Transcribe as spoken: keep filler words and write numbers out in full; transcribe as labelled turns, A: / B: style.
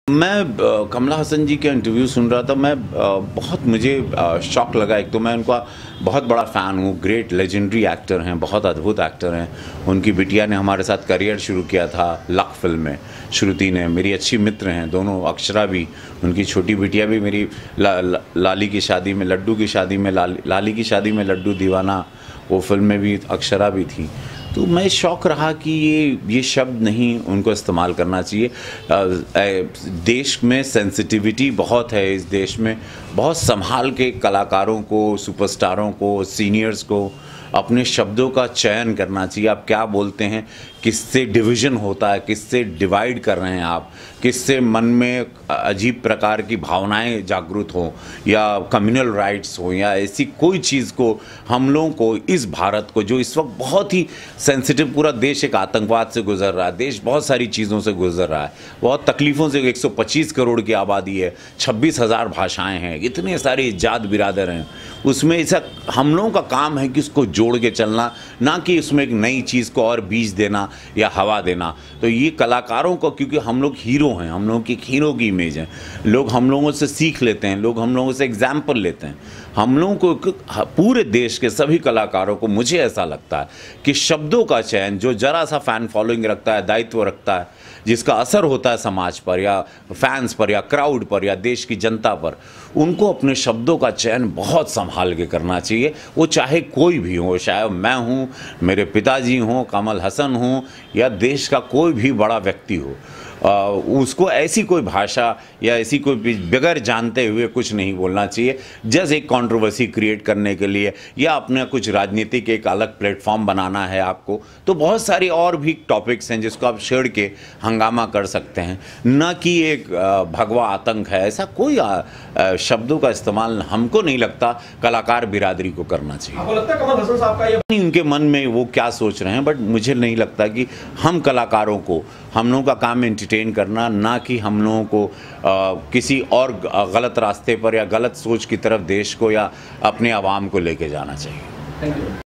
A: मैं कमला हसन जी के इंटरव्यू सुन रहा था। मैं बहुत मुझे शॉक लगा। एक तो मैं उनका बहुत बड़ा फ़ैन हूँ। ग्रेट लेजेंडरी एक्टर हैं, बहुत अद्भुत एक्टर हैं। उनकी बिटिया ने हमारे साथ करियर शुरू किया था लक फिल्म में। श्रुति ने, मेरी अच्छी मित्र हैं दोनों। अक्षरा भी, उनकी छोटी बिटिया भी मेरी ला, ला, लाली की शादी में, लड्डू की शादी में, ला, लाली की शादी में लड्डू दीवाना, वो फिल्म में भी अक्षरा भी थी। तो मैं शौक रहा कि ये ये शब्द नहीं उनको इस्तेमाल करना चाहिए। देश में सेंसिटिविटी बहुत है। इस देश में बहुत संभाल के कलाकारों को, सुपरस्टारों को, सीनियर्स को अपने शब्दों का चयन करना चाहिए। आप क्या बोलते हैं, किससे डिवीज़न होता है, किससे डिवाइड कर रहे हैं आप, किससे मन में अजीब प्रकार की भावनाएं जागृत हों या कम्युनल राइट्स हो या ऐसी कोई चीज़ को हम लोगों को, इस भारत को जो इस वक्त बहुत ही सेंसिटिव, पूरा देश एक आतंकवाद से गुजर रहा है, देश बहुत सारी चीज़ों से गुजर रहा है, बहुत तकलीफ़ों से। एक सौ पच्चीस करोड़ की आबादी है, छब्बीस हज़ार भाषाएँ हैं, इतने सारे जात बिरादर हैं। उसमें ऐसा हम लोगों का काम है कि उसको जोड़ के चलना, ना कि उसमें एक नई चीज़ को और बीज देना या हवा देना। तो ये कलाकारों को, क्योंकि हम लोग हीरो हैं, हम लोगों की हीरो की इमेज है, लोग हम लोगों से सीख लेते हैं, लोग हम लोगों से एग्जाम्पल लेते हैं। हम लोगों को, पूरे देश के सभी कलाकारों को, मुझे ऐसा लगता है कि शब्दों का चयन, जो जरा सा फ़ैन फॉलोइंग रखता है, दायित्व रखता है, जिसका असर होता है समाज पर या फैंस पर या क्राउड पर या देश की जनता पर, उनको अपने शब्दों का चयन बहुत संभाल के करना चाहिए। वो चाहे कोई भी हो, चाहे मैं हूँ, मेरे पिताजी हों, कमल हसन हों या देश का कोई भी बड़ा व्यक्ति हो, आ, उसको ऐसी कोई भाषा या ऐसी कोई बगैर जानते हुए कुछ नहीं बोलना चाहिए, जस्ट एक कंट्रोवर्सी क्रिएट करने के लिए या अपना कुछ राजनीतिक एक अलग प्लेटफॉर्म बनाना है आपको। तो बहुत सारी और भी टॉपिक्स हैं जिसको आप छेड़ के हंगामा कर सकते हैं, न कि एक भगवा आतंक है। ऐसा कोई आ, आ, शब्दों का इस्तेमाल हमको नहीं लगता कलाकार बिरादरी को करना चाहिए।
B: आपको लगता है कमल हसन साहब का ये,
A: उनके मन में वो क्या सोच रहे हैं, बट मुझे नहीं लगता कि हम कलाकारों को, हम लोगों का काम एंटरटेन करना, ना कि हम लोगों को आ, किसी और गलत रास्ते पर या गलत सोच की तरफ देश को या अपने आवाम को लेके जाना चाहिए।
B: Thank you.